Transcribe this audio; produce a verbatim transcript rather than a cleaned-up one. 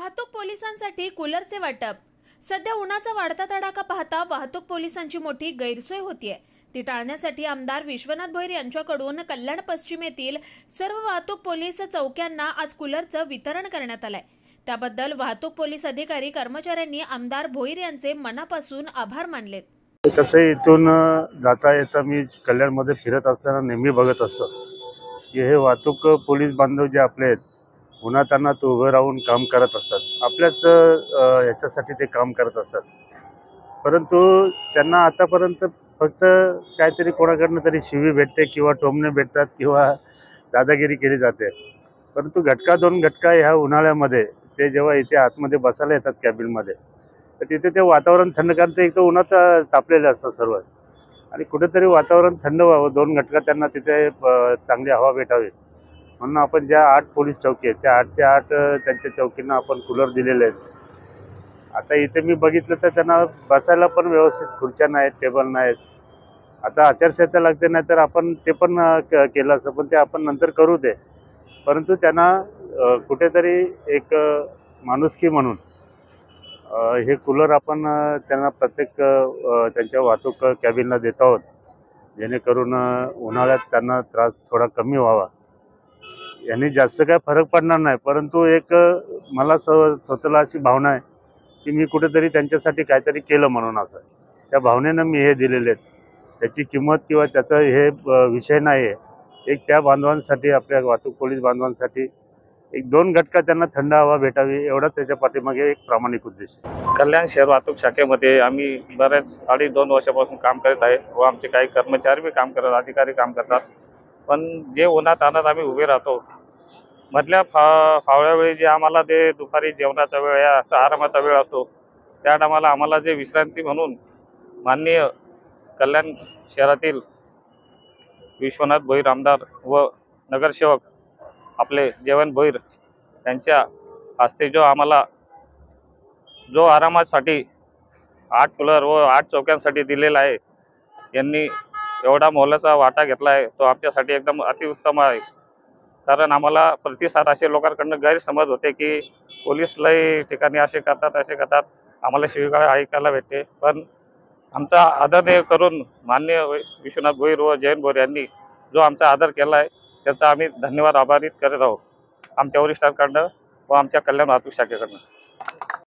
वाहतूक पोलिसांसाठी कूलरचे वाटप। सध्या उन्हाचा वाढता तडाखा पाहता वाहतूक पोलिसांची मोठी गैरसोय होतीये। ती टाळण्यासाठी आमदार विश्वनाथ भोईर यांच्याकडून कल्याण पश्चिमेतील सर्व वाहतूक पोलीस चौक्यांना आज कूलरचं वितरण करण्यात आलंय। त्याबद्दल वाहतूक पोलीस अधिकारी कर्मचाऱ्यांनी आमदार भोईर यांचे मनापासून आभार मानलेत। कसं इथून जाता येता मी कल्याणमध्ये फिरत असताना नेहमी बघत असतो की हे वाहतूक पोलीस बांधव जे आपले आहेत उन्हातान्हात उभं राहून काम करत असतात, आपल्याच याच्यासाठी ते काम करत असतात। परंतु त्यांना आतापर्यंत फक्त काहीतरी कोणाकडनं तरी शिवी भेटते किंवा टोमणे भेटतात किंवा दादागिरी केली जाते। परंतु घटका दोन घटका ह्या उन्हाळ्यामध्ये ते जेव्हा इथे आतमध्ये बसायला येतात कॅबिनमध्ये, तर तिथे ते वातावरण थंड करते। एक तर उन्हात तापलेले असतात सर्व, आणि कुठेतरी वातावरण थंड व्हावं, दोन घटका त्यांना तिथे चांगली हवा भेटावी म्हणून आपण ज्या आठ पोलीस चौकी आहेत त्या आठच्या आठ त्यांच्या चौकींना आपण कूलर दिलेले आहेत। आता इथे मी बघितलं तर त्यांना बसायला पण व्यवस्थित खुर्च्या नाहीत, टेबल नाहीत। आता आचारसंहिता लागते, नाही तर आपण ते पण केलं असं, पण ते आपण नंतर करू दे। परंतु त्यांना कुठेतरी एक माणुसकी म्हणून हे कूलर आपण त्यांना प्रत्येक त्यांच्या वाहतूक कॅबिनला देत आहोत, जेणेकरून उन्हाळ्यात त्यांना त्रास थोडा कमी व्हावा। यांनी जास्त काय फरक पडणार नाही, परंतु एक मला स्वतःला अशी भावना आहे की मी कुठेतरी त्यांच्यासाठी काहीतरी केलं म्हणून, असं त्या भावनेनं मी हे दिलेले आहेत। त्याची किंमत किंवा त्याचा हे विषय नाही आहे। एक त्या बांधवांसाठी, आपल्या वाहतूक पोलीस बांधवांसाठी एक दोन घटका त्यांना थंड हवा भेटावी, एवढा त्याच्या पाठीमागे एक प्रामाणिक उद्देश आहे। कल्याण शहर वाहतूक शाखेमध्ये आम्ही बरेच अडीच दोन वर्षापासून काम करत आहे व आमचे काही कर्मचारी बी काम करतात, अधिकारी काम करतात। पण जे उन्हात आणत आम्ही उभे राहतो, मधल्या फा फावळ्या वेळी जे आम्हाला ते दुपारी जेवणाचा वेळ या असा आरामाचा वेळ असतो, त्या टायमाला आम्हाला जे विश्रांती म्हणून माननीय कल्याण शहरातील विश्वनाथ भोईर आमदार व नगरसेवक आपले जयवंत भोईर यांच्या हस्ते जो आम्हाला जो आरामासाठी आठ कूलर व आठ चौक्यांसाठी दिलेला आहे, यांनी एवढा मोलाचा वाटा घेतला आहे, तो आमच्यासाठी एकदम अतिउत्तम आहे। कारण आम्हाला प्रतिसाद असे लोकांकडून गैरसमज होते की पोलीस लई ठिकाणी असे करतात असे करतात, आम्हाला शिवीगाळ ऐकायला भेटते। पण आमचा आदर करून माननीय विश्वनाथ भोईर व जयंत भोईर यांनी जो आमचा आदर केला आहे, त्याचा आम्ही धन्यवाद आभारित करत आहोत आमच्या वरिष्ठांकडनं व आमच्या कल्याण वाहतूक शाखेकडनं।